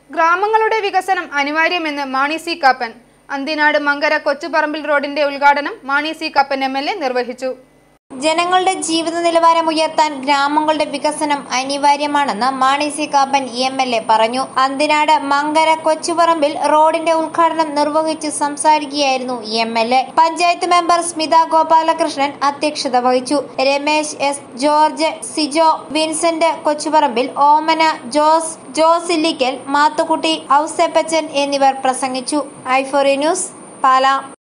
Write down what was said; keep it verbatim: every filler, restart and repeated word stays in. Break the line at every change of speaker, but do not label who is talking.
ഗ്രാമങ്ങളുടെ വികസനം അനിവാര്യമെന്ന് മാണി സി കാപ്പൻ. അന്തിനാട് മങ്കര കൊച്ചുപറമ്പിൽ റോഡിന്റെ ഉദ്ഘാടനം Mani C Kappan M L A നിർവഹിച്ചു.
ജനങ്ങളുടെ ജീവിത നിലവാരം ഉയർത്താൻ ഗ്രാമങ്ങളുടെ വികസനം അനിവാര്യമാണെന്ന് Mani C Kappan M L A പറഞ്ഞു. അന്തിനാട് മങ്കര കൊച്ചുപറമ്പിൽ റോഡിന്റെ ഉദ്ഘാടനം നിർവഹിച്ചു സംസാരിക്കുകയായിരുന്നു M L A. Panchayat member Smitha Gopalakrishnan അധ്യക്ഷത വഹിച്ചു. Ramesh S, George, Sijo, Vincent Kochuparambil, Omana, Jose, Jose Illikkal, Mathukutty, Ouseppachan എന്നിവർ പ്രസംഗിച്ചു. ഐഫോറി ന്യൂസ്, പാലാ.